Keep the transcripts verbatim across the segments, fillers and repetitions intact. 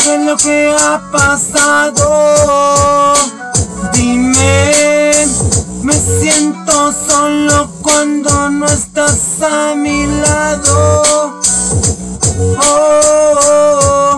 ¿qué es lo que ha pasado? Dime, me siento solo cuando no estás a mi lado. Oh,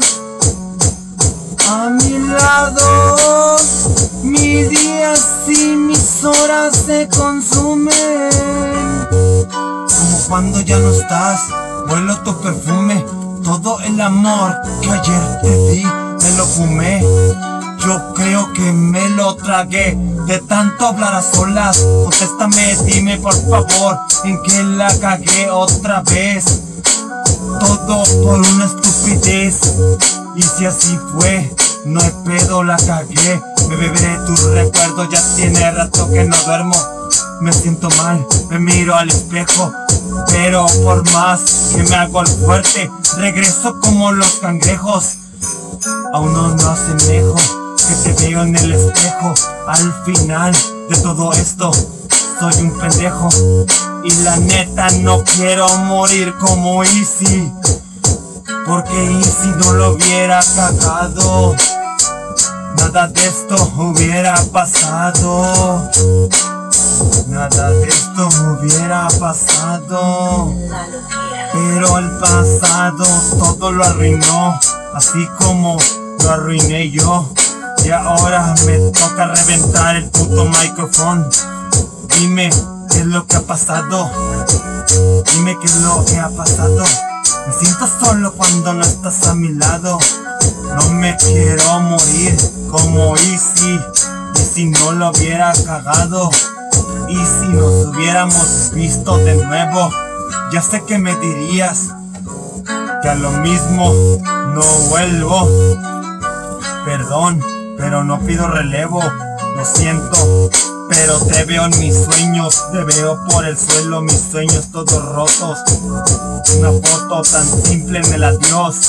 a mi lado, mis días y mis horas se consumen. Como cuando ya no estás, huelo tu perfume. Todo el amor que ayer te di, me lo fumé. Yo creo que me lo tragué de tanto hablar a solas. Contéstame, dime por favor, ¿en qué la cagué otra vez? Todo por una estupidez. Y si así fue, no hay pedo, la cagué. Me beberé tu recuerdo, ya tiene rato que no duermo. Me siento mal, me miro al espejo, pero por más que me hago el fuerte, regreso como los cangrejos. Aún no me asemejo, que te veo en el espejo. Al final de todo esto, soy un pendejo. Y la neta no quiero morir como Easy, porque Easy no lo hubiera cagado, nada de esto hubiera pasado. Nada de esto hubiera pasado. Pero el pasado todo lo arruinó, así como lo arruiné yo. Y ahora me toca reventar el puto micrófono. Dime qué es lo que ha pasado. Dime qué es lo que ha pasado. Me siento solo cuando no estás a mi lado. No me quiero morir como Easy. Y si no lo hubiera cagado, y si nos hubiéramos visto de nuevo, ya sé que me dirías que a lo mismo no vuelvo. Perdón, pero no pido relevo. Lo siento, pero te veo en mis sueños. Te veo por el suelo, mis sueños todos rotos. Una foto tan simple en el adiós.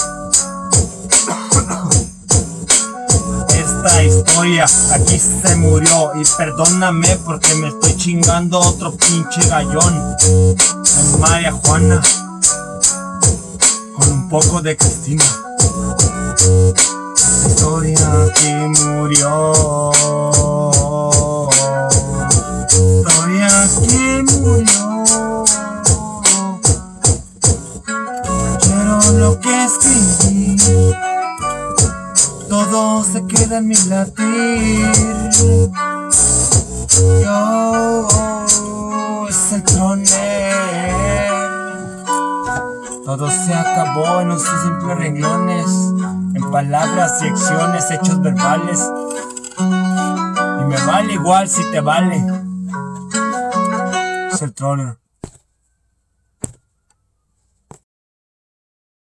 Esta historia aquí se murió. Y perdóname porque me estoy chingando otro pinche gallón en María Juana con un poco de Cristina. Esta historia aquí murió. Historia aquí murió. Quiero lo que escribí, todo se queda en mi latir. Yo, oh, es el troner. Todo se acabó en unos simples renglones, en palabras y acciones, hechos verbales. Y me vale igual si te vale. Es el troner.